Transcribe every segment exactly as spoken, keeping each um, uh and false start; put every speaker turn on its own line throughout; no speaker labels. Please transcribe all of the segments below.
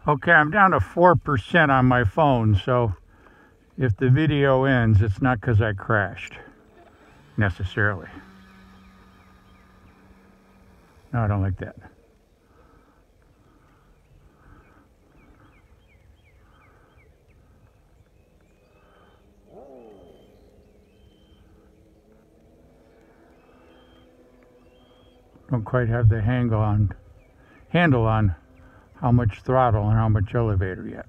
Okay, I'm down to four percent on my phone, so if the video ends, it's not because I crashed, necessarily. No, I don't like that. Don't quite have the handle on, handle on how much throttle and how much elevator yet.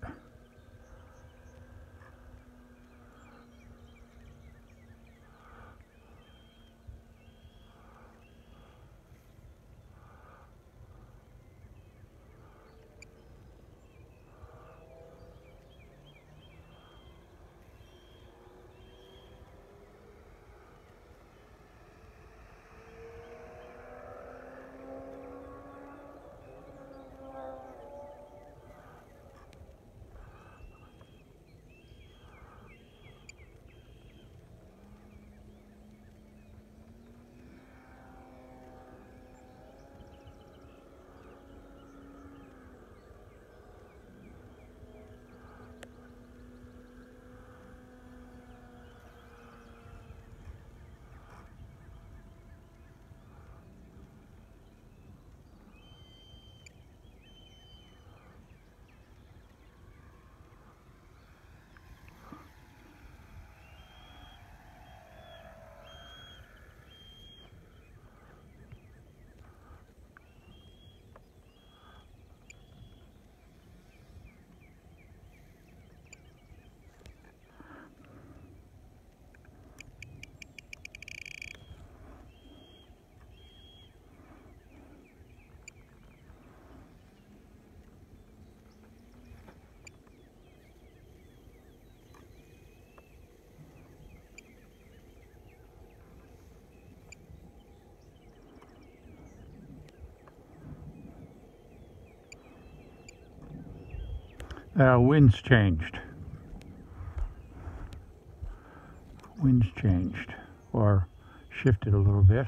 Uh, wind's changed. Wind's changed, or shifted a little bit.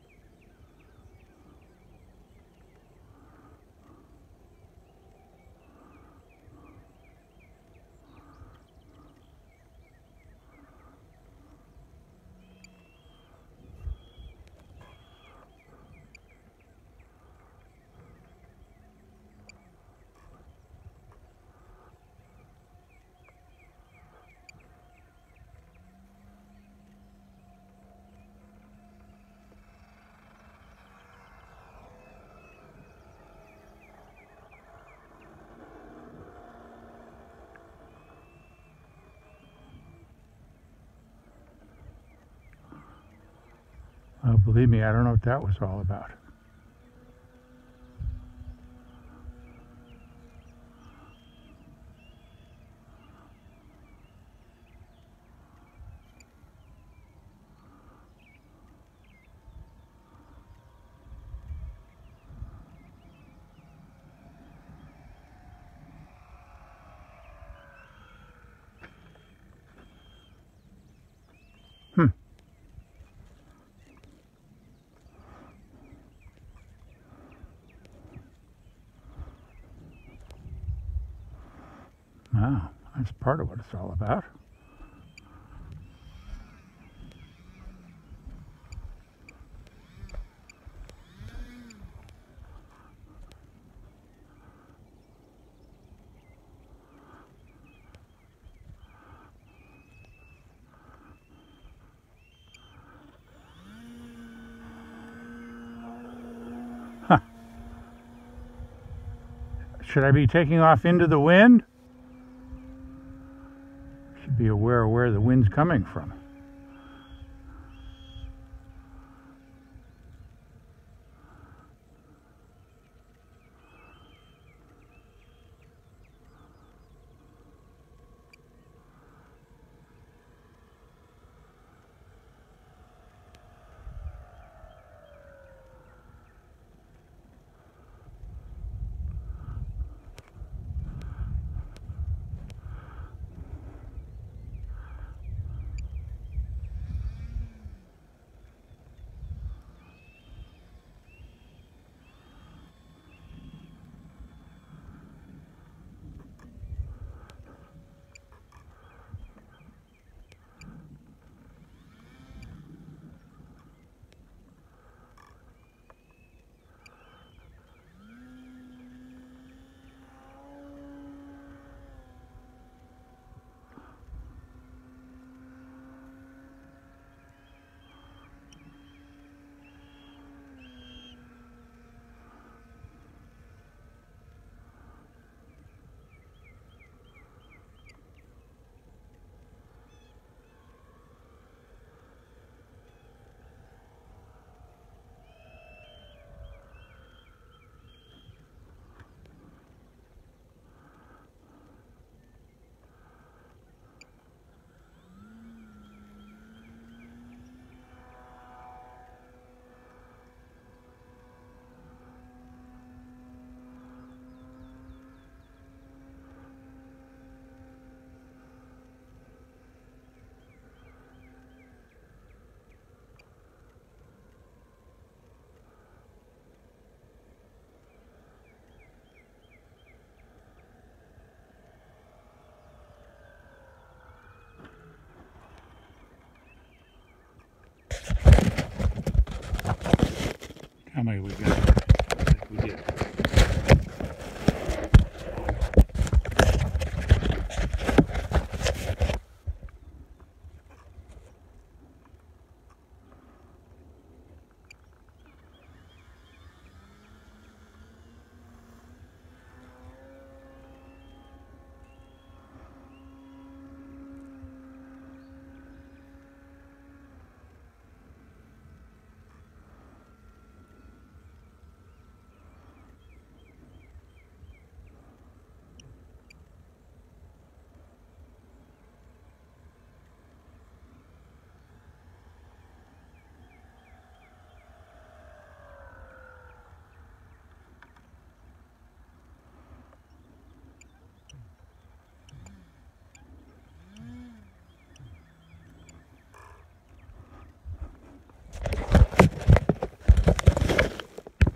Uh, believe me, I don't know what that was all about. Hmm. Wow, that's part of what it's all about. Huh. Should I be taking off into the wind? Should be aware of where the wind's coming from. How many we got?